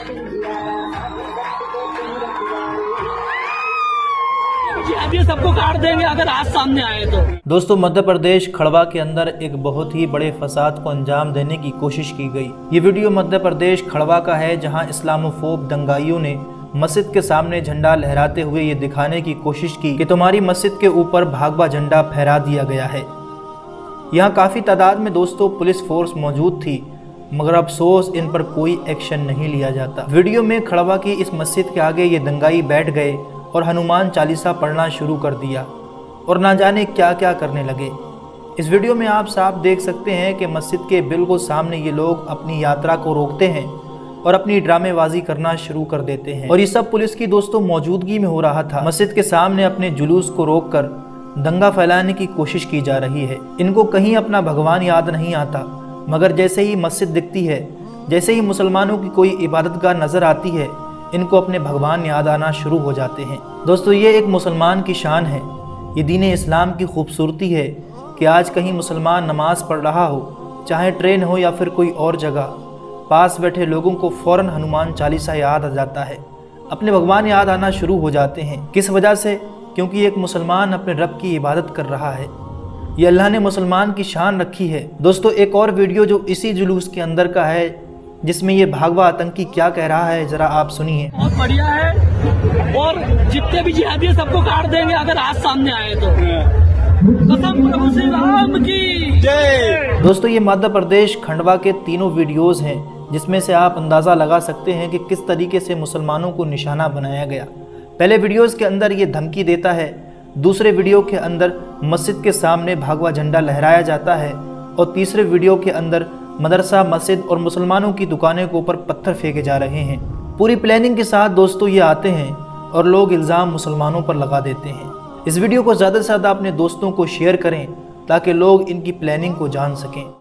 ये सबको काट देंगे अगर आज सामने आए तो। दोस्तों, मध्य प्रदेश खड़वा के अंदर एक बहुत ही बड़े फसाद को अंजाम देने की कोशिश की गई। ये वीडियो मध्य प्रदेश खड़वा का है, जहां इस्लामोफोब दंगाइयों ने मस्जिद के सामने झंडा लहराते हुए ये दिखाने की कोशिश की कि तुम्हारी मस्जिद के ऊपर भगवा झंडा फहरा दिया गया है। यहाँ काफ़ी तादाद में दोस्तों पुलिस फोर्स मौजूद थी, मगर अफसोस इन पर कोई एक्शन नहीं लिया जाता। वीडियो में खड़वा की इस मस्जिद के आगे ये दंगाई बैठ गए और हनुमान चालीसा पढ़ना शुरू कर दिया और ना जाने क्या क्या करने लगे। इस वीडियो में आप साफ देख सकते हैं कि मस्जिद के बिल्कुल सामने ये लोग अपनी यात्रा को रोकते हैं और अपनी ड्रामेबाजी करना शुरू कर देते हैं। और ये सब पुलिस की दोस्तों मौजूदगी में हो रहा था। मस्जिद के सामने अपने जुलूस को रोककर दंगा फैलाने की कोशिश की जा रही है। इनको कहीं अपना भगवान याद नहीं आता, मगर जैसे ही मस्जिद दिखती है, जैसे ही मुसलमानों की कोई इबादतगाह नजर आती है, इनको अपने भगवान याद आना शुरू हो जाते हैं। दोस्तों, ये एक मुसलमान की शान है, ये दीन इस्लाम की खूबसूरती है कि आज कहीं मुसलमान नमाज पढ़ रहा हो, चाहे ट्रेन हो या फिर कोई और जगह, पास बैठे लोगों को फ़ौरन हनुमान चालीसा याद आ जाता है, अपने भगवान याद आना शुरू हो जाते हैं। किस वजह से? क्योंकि एक मुसलमान अपने रब की इबादत कर रहा है। ये अल्लाह ने मुसलमान की शान रखी है। दोस्तों, एक और वीडियो जो इसी जुलूस के अंदर का है, जिसमें ये भागवा आतंकी क्या कह रहा है, जरा आप सुनिए। बहुत बढ़िया है और जितने भी जिहादी है सबको काट देंगे अगर आज सामने आए तो। कसम प्रभु श्री राम की जय। दोस्तों, ये मध्य प्रदेश खंडवा के तीनों वीडियोस हैं, जिसमें से आप अंदाज़ा लगा सकते हैं कि किस तरीके से मुसलमानों को निशाना बनाया गया। पहले वीडियोस के अंदर ये धमकी देता है, दूसरे वीडियो के अंदर मस्जिद के सामने भगवा झंडा लहराया जाता है, और तीसरे वीडियो के अंदर मदरसा, मस्जिद और मुसलमानों की दुकानें के ऊपर पत्थर फेंके जा रहे हैं। पूरी प्लानिंग के साथ दोस्तों ये आते हैं और लोग इल्ज़ाम मुसलमानों पर लगा देते हैं। इस वीडियो को ज़्यादा से ज़्यादा अपने दोस्तों को शेयर करें ताकि लोग इनकी प्लानिंग को जान सकें।